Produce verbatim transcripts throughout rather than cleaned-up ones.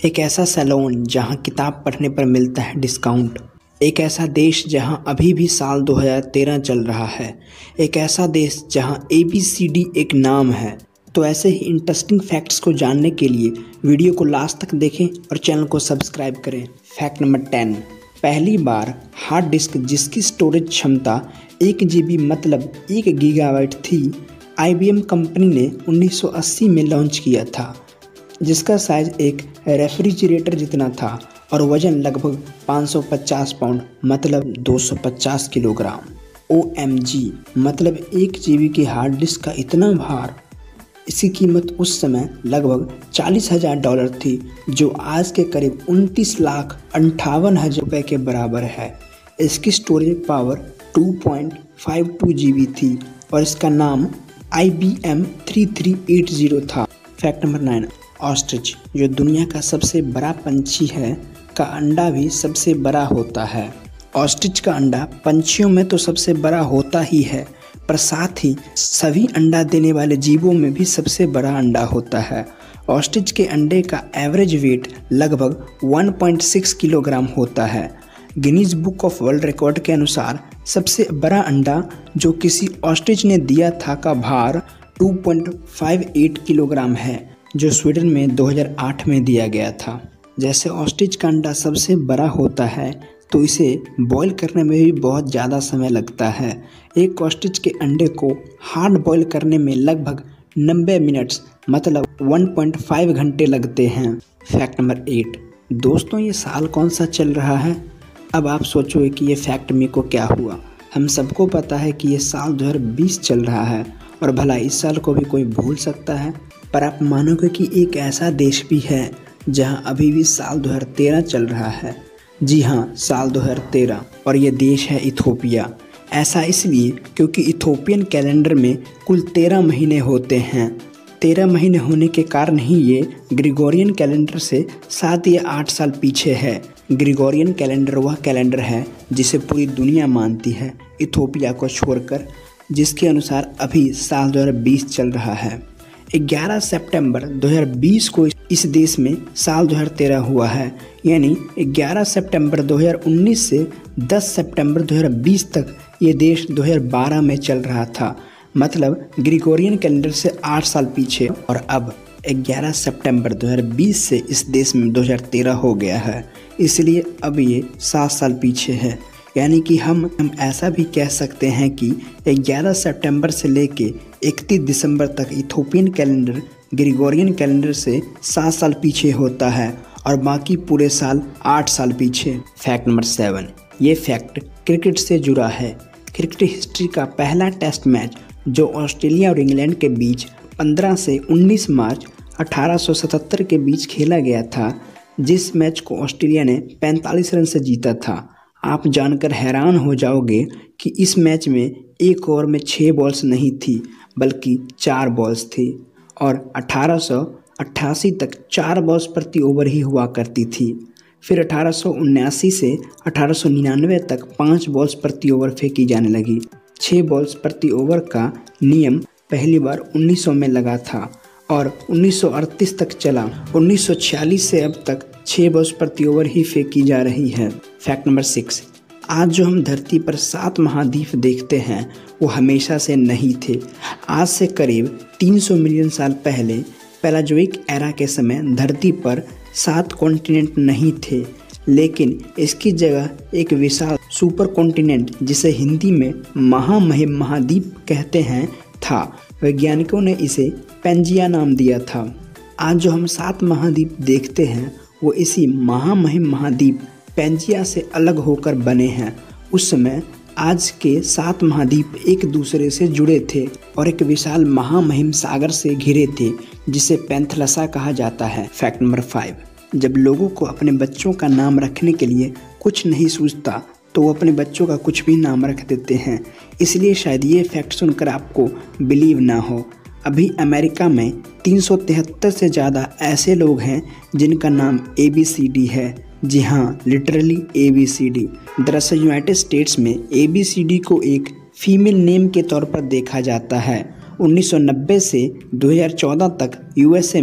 एक ऐसा सैलून जहां किताब पढ़ने पर मिलता है डिस्काउंट। एक ऐसा देश जहां अभी भी साल दो हज़ार तेरह चल रहा है। एक ऐसा देश जहां ए बी सी डी एक नाम है। तो ऐसे ही इंटरेस्टिंग फैक्ट्स को जानने के लिए वीडियो को लास्ट तक देखें और चैनल को सब्सक्राइब करें। फैक्ट नंबर टेन, पहली बार हार्ड डिस्क जिसकी स्टोरेज क्षमता एक जी बी मतलब एक गीगाबाइट थी, आई बी एम कंपनी ने उन्नीस सौ अस्सी में लॉन्च किया था, जिसका साइज एक रेफ्रिजरेटर जितना था और वजन लगभग पाँच सौ पचास पाउंड मतलब दो सौ पचास किलोग्राम। ओ एम जी मतलब एक जीबी की हार्ड डिस्क का इतना भार। इसकी कीमत उस समय लगभग चालीस हजार डॉलर थी, जो आज के करीब उनतीस लाख अंठावन हजार रुपये के बराबर है। इसकी स्टोरेज पावर दो पॉइंट पाँच दो जीबी थी और इसका नाम I B M three three eight zero था। फैक्ट नंबर नाइन, ऑस्ट्रिच जो दुनिया का सबसे बड़ा पंछी है का अंडा भी सबसे बड़ा होता है। ऑस्ट्रिच का अंडा पंछियों में तो सबसे बड़ा होता ही है, पर साथ ही सभी अंडा देने वाले जीवों में भी सबसे बड़ा अंडा होता है। ऑस्ट्रिच के अंडे का एवरेज वेट लगभग एक पॉइंट छह किलोग्राम होता है। Guinness book of world record के अनुसार सबसे बड़ा अंडा जो किसी ऑस्ट्रिच ने दिया था का भार दो पॉइंट पाँच आठ किलोग्राम है, जो स्वीडन में दो हज़ार आठ में दिया गया था। जैसे ऑस्ट्रिच का अंडा सबसे बड़ा होता है, तो इसे बॉईल करने में भी बहुत ज़्यादा समय लगता है। एक ऑस्ट्रिच के अंडे को हार्ड बॉईल करने में लगभग नब्बे मिनट्स मतलब एक पॉइंट पाँच घंटे लगते हैं। फैक्ट नंबर एट, दोस्तों ये साल कौन सा चल रहा है? अब आप सोचोगे कि ये फैक्ट मेरे को क्या हुआ। हम सबको पता है कि ये साल दो हज़ार बीस चल रहा है और भला इस साल को भी कोई भूल सकता है, पर आप मानोगे कि एक ऐसा देश भी है जहां अभी भी साल दो हज़ार तेरह चल रहा है। जी हाँ, साल दो हज़ार तेरह, और ये देश है इथोपिया। ऐसा इसलिए क्योंकि इथोपियन कैलेंडर में कुल तेरह महीने होते हैं। तेरह महीने होने के कारण ही ये ग्रिगोरियन कैलेंडर से सात या आठ साल पीछे है। ग्रिगोरियन कैलेंडर वह कैलेंडर है जिसे पूरी दुनिया मानती है, इथोपिया को छोड़कर, जिसके अनुसार अभी साल दो हज़ार बीस चल रहा है। ग्यारह सितंबर दो हज़ार बीस को इस देश में साल दो हज़ार तेरह हुआ है, यानी ग्यारह सितंबर दो हज़ार उन्नीस से दस सितंबर दो हज़ार बीस तक ये देश दो हज़ार बारह में चल रहा था, मतलब ग्रिगोरियन कैलेंडर से आठ साल पीछे। और अब ग्यारह सितंबर दो हज़ार बीस से इस देश में दो हज़ार तेरह हो गया है, इसलिए अब ये सात साल पीछे है। यानी कि हम हम ऐसा भी कह सकते हैं कि ग्यारह सितंबर से लेके इकतीस दिसंबर तक इथोपियन कैलेंडर ग्रिगोरियन कैलेंडर से सात साल पीछे होता है और बाकी पूरे साल आठ साल पीछे। फैक्ट नंबर सेवन, ये फैक्ट क्रिकेट से जुड़ा है। क्रिकेट हिस्ट्री का पहला टेस्ट मैच जो ऑस्ट्रेलिया और इंग्लैंड के बीच पंद्रह से उन्नीस मार्च अठारह सौ सतहत्तर के बीच खेला गया था, जिस मैच को ऑस्ट्रेलिया ने पैंतालीस रन से जीता था। आप जानकर हैरान हो जाओगे कि इस मैच में एक ओवर में छः बॉल्स नहीं थी, बल्कि चार बॉल्स थी और अठारह सौ अट्ठासी तक चार बॉल्स प्रति ओवर ही हुआ करती थी। फिर अठारह सौ उन्यासी से अठारह सौ निन्यानवे तक पाँच बॉल्स प्रति ओवर फेंकी जाने लगी। छः बॉल्स प्रति ओवर का नियम पहली बार उन्नीस सौ में लगा था और उन्नीस सौ अड़तीस तक चला। उन्नीस सौ छियालीस से अब तक छः बॉल्स प्रति ओवर ही फेंकी जा रही है। फैक्ट नंबर सिक्स, आज जो हम धरती पर सात महाद्वीप देखते हैं वो हमेशा से नहीं थे। आज से करीब तीन सौ मिलियन साल पहले पैलाजोइक एरा के समय धरती पर सात कॉन्टिनेंट नहीं थे, लेकिन इसकी जगह एक विशाल सुपर कॉन्टिनेंट, जिसे हिंदी में महामहिम महाद्वीप कहते हैं, था। वैज्ञानिकों ने इसे पेंजिया नाम दिया था। आज जो हम सात महाद्वीप देखते हैं वो इसी महामहिम महाद्वीप पेंजिया से अलग होकर बने हैं। उस समय आज के सात महाद्वीप एक दूसरे से जुड़े थे और एक विशाल महामहिम सागर से घिरे थे, जिसे पेंथलसा कहा जाता है। फैक्ट नंबर फाइव, जब लोगों को अपने बच्चों का नाम रखने के लिए कुछ नहीं सूझता तो वो अपने बच्चों का कुछ भी नाम रख देते हैं। इसलिए शायद ये फैक्ट सुनकर आपको बिलीव ना हो, अभी अमेरिका में तीन सौ तिहत्तर से ज़्यादा ऐसे लोग हैं जिनका नाम ए बी सी डी है। जी हाँ, literally A B C D. दरअसल यूनाइटेड स्टेट्स में ए बी सी डी को एक फीमेल नेम के तौर पर देखा जाता है। उन्नीस सौ नब्बे से दो हज़ार चौदह तक यूएसए में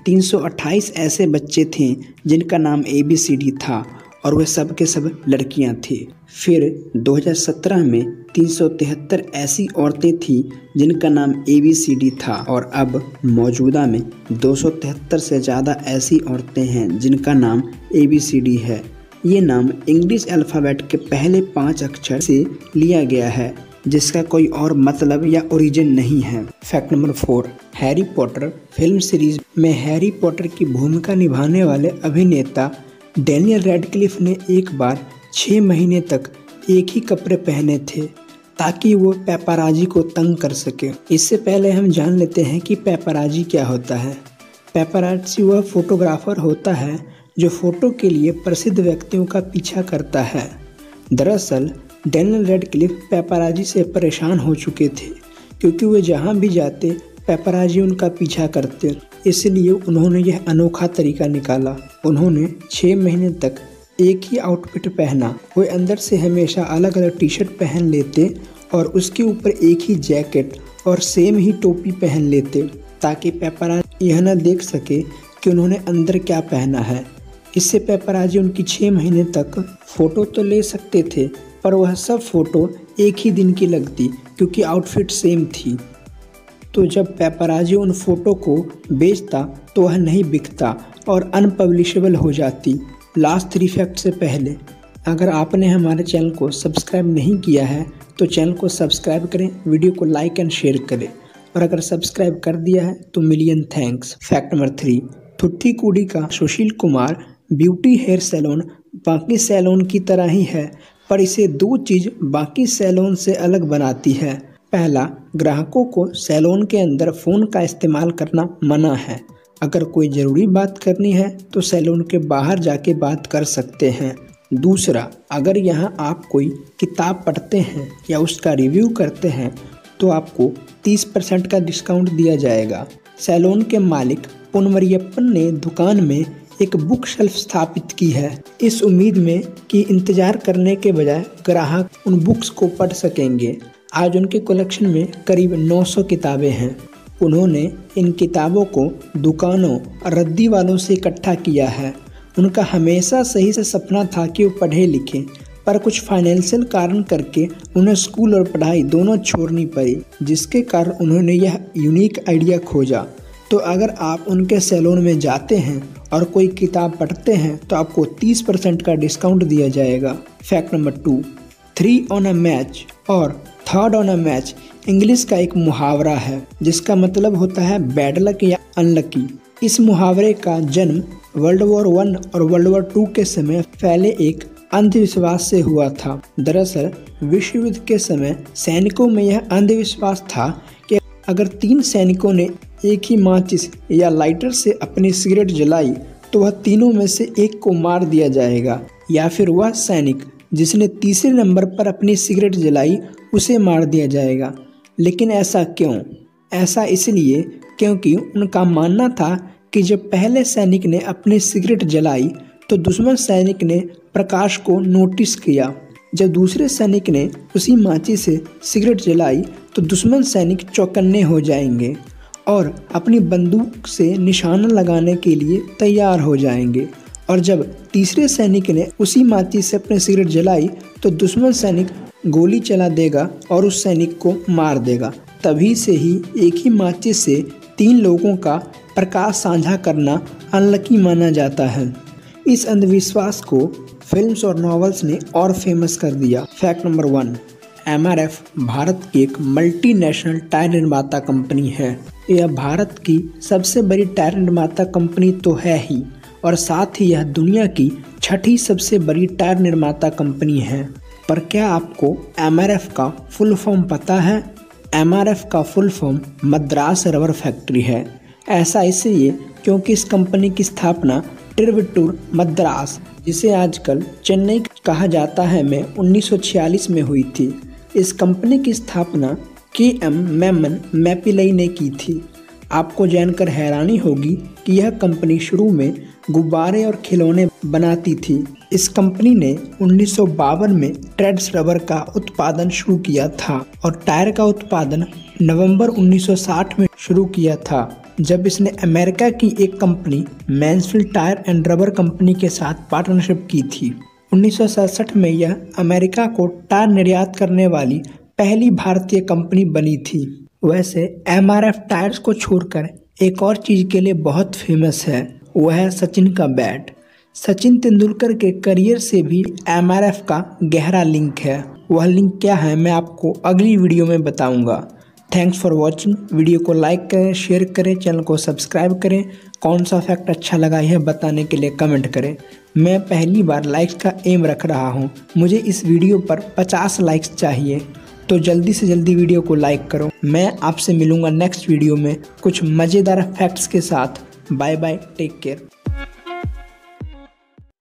तीन सौ अट्ठाईस ऐसे बच्चे थे जिनका नाम ए बी सी डी था और वे सब के सब लड़कियां थी। फिर दो हज़ार सत्रह में तीन सौ तिहत्तर ऐसी औरतें थीं जिनका नाम ए बी सी डी था और अब मौजूदा में दो सौ तिहत्तर से ज़्यादा ऐसी औरतें हैं जिनका नाम ए बी सी डी है। ये नाम इंग्लिश अल्फ़ाबेट के पहले पाँच अक्षर से लिया गया है जिसका कोई और मतलब या ओरिजिन नहीं है। Fact number four, Harry Potter film series में हैरी पॉटर की भूमिका निभाने वाले अभिनेता डैनियल रेडक्लिफ ने एक बार छः महीने तक एक ही कपड़े पहने थे ताकि वो पेपराजी को तंग कर सके। इससे पहले हम जान लेते हैं कि पेपराजी क्या होता है। पेपराजी वह फोटोग्राफर होता है जो फोटो के लिए प्रसिद्ध व्यक्तियों का पीछा करता है। दरअसल डैनियल रेडक्लिफ पेपराजी से परेशान हो चुके थे क्योंकि वे जहाँ भी जाते पेपराजी उनका पीछा करते, इसलिए उन्होंने यह अनोखा तरीका निकाला। उन्होंने छः महीने तक एक ही आउटफिट पहना। वे अंदर से हमेशा अलग अलग टी शर्ट पहन लेते और उसके ऊपर एक ही जैकेट और सेम ही टोपी पहन लेते ताकि पेपराजी यह न देख सके कि उन्होंने अंदर क्या पहना है। इससे पेपराजी उनकी छः महीने तक फ़ोटो तो ले सकते थे पर वह सब फ़ोटो एक ही दिन की लगती क्योंकि आउटफिट सेम थी। तो जब पेपराजी उन फ़ोटो को बेचता तो वह नहीं बिकता और अनपब्लिशेबल हो जाती। लास्ट थ्री फैक्ट से पहले अगर आपने हमारे चैनल को सब्सक्राइब नहीं किया है तो चैनल को सब्सक्राइब करें, वीडियो को लाइक एंड शेयर करें और अगर सब्सक्राइब कर दिया है तो million thanks. Fact number three, Thoothukudi का Sushil Kumar beauty hair salon बाकी सैलून की तरह ही है पर इसे दो चीज़ बाकी सैलून से अलग बनाती है। पहला, ग्राहकों को सैलून के अंदर फ़ोन का इस्तेमाल करना मना है। अगर कोई ज़रूरी बात करनी है तो सैलून के बाहर जाके बात कर सकते हैं। दूसरा, अगर यहाँ आप कोई किताब पढ़ते हैं या उसका रिव्यू करते हैं तो आपको तीस परसेंट का डिस्काउंट दिया जाएगा। सैलून के मालिक पोनमरियप्पन ने दुकान में एक बुक शेल्फ स्थापित की है इस उम्मीद में कि इंतज़ार करने के बजाय ग्राहक उन बुक्स को पढ़ सकेंगे। आज उनके कलेक्शन में करीब नौ सौ किताबें हैं। उन्होंने इन किताबों को दुकानों और रद्दी वालों से इकट्ठा किया है। उनका हमेशा सही से सपना था कि वो पढ़े लिखें पर कुछ फाइनेंशियल कारण करके उन्हें स्कूल और पढ़ाई दोनों छोड़नी पड़ी जिसके कारण उन्होंने यह यूनिक आइडिया खोजा। तो अगर आप उनके सैलून में जाते हैं और कोई किताब पढ़ते हैं तो आपको तीस परसेंट का डिस्काउंट दिया जाएगा। Fact number two, three on a match और third on a match English का एक मुहावरा है जिसका मतलब होता है बैड लक या अनलकी। इस मुहावरे का जन्म वर्ल्ड वॉर वन और वर्ल्ड वॉर टू के समय फैले एक अंधविश्वास से हुआ था। दरअसल विश्व युद्ध के समय सैनिकों में यह अंधविश्वास था कि अगर तीन सैनिकों ने एक ही माचिस या लाइटर से अपनी सिगरेट जलाई तो वह तीनों में से एक को मार दिया जाएगा या फिर वह सैनिक जिसने तीसरे नंबर पर अपनी सिगरेट जलाई उसे मार दिया जाएगा। लेकिन ऐसा क्यों? ऐसा इसलिए क्योंकि उनका मानना था कि जब पहले सैनिक ने अपनी सिगरेट जलाई तो दुश्मन सैनिक ने प्रकाश को नोटिस किया। जब दूसरे सैनिक ने उसी माचिस से सिगरेट जलाई तो दुश्मन सैनिक चौकन्ने हो जाएंगे और अपनी बंदूक से निशाना लगाने के लिए तैयार हो जाएंगे। और जब तीसरे सैनिक ने उसी माचिस से अपनी सिगरेट जलाई तो दुश्मन सैनिक गोली चला देगा और उस सैनिक को मार देगा। तभी से ही एक ही माचिस से तीन लोगों का प्रकाश साझा करना अनलकी माना जाता है। इस अंधविश्वास को फिल्म्स और नॉवेल्स ने और फेमस कर दिया। Fact number one, M R F Bharat की एक मल्टीनेशनल टायर निर्माता कंपनी है। यह भारत की सबसे बड़ी टायर निर्माता कंपनी तो है ही और साथ ही यह दुनिया की छठी सबसे बड़ी टायर निर्माता कंपनी है। पर क्या आपको एम आर एफ का फुल फॉर्म पता है? एम आर एफ का full form Madras rubber factory है। ऐसा इसलिए क्योंकि इस कंपनी की स्थापना तिरुवट्टूर मद्रास, जिसे आजकल चेन्नई कहा जाता है, में उन्नीस सौ छियालीस में हुई थी। इस कंपनी की स्थापना के एम मेमन मैपिलई ने की थी। आपको जानकर हैरानी होगी कि यह कंपनी शुरू में गुब्बारे और खिलौने बनाती थी। इस कंपनी ने उन्नीस सौ बावन में ट्रेड्स रबर का उत्पादन शुरू किया था और टायर का उत्पादन नवंबर उन्नीस सौ साठ में शुरू किया था। जब इसने अमेरिका की एक company Mansfield tyre and rubber company के साथ पार्टनरशिप की थी। उन्नीस सौ सड़सठ में यह अमेरिका को टायर निर्यात करने वाली पहली भारतीय कंपनी बनी थी। वैसे एम आर एफ टायर्स को छोड़कर एक और चीज़ के लिए बहुत फेमस है, वह है सचिन का बैट। सचिन तेंदुलकर के करियर से भी एम आर एफ का गहरा लिंक है। वह लिंक क्या है मैं आपको अगली वीडियो में बताऊंगा। Thanks for watching. वीडियो को लाइक करें, शेयर करें, चैनल को सब्सक्राइब करें। कौन सा फैक्ट अच्छा लगा यह बताने के लिए कमेंट करें। मैं पहली बार लाइक्स का एम रख रहा हूं। मुझे इस वीडियो पर पचास लाइक्स चाहिए, तो जल्दी से जल्दी वीडियो को लाइक करो। मैं आपसे मिलूंगा नेक्स्ट वीडियो में कुछ मज़ेदार फैक्ट्स के साथ। Bye bye, take care.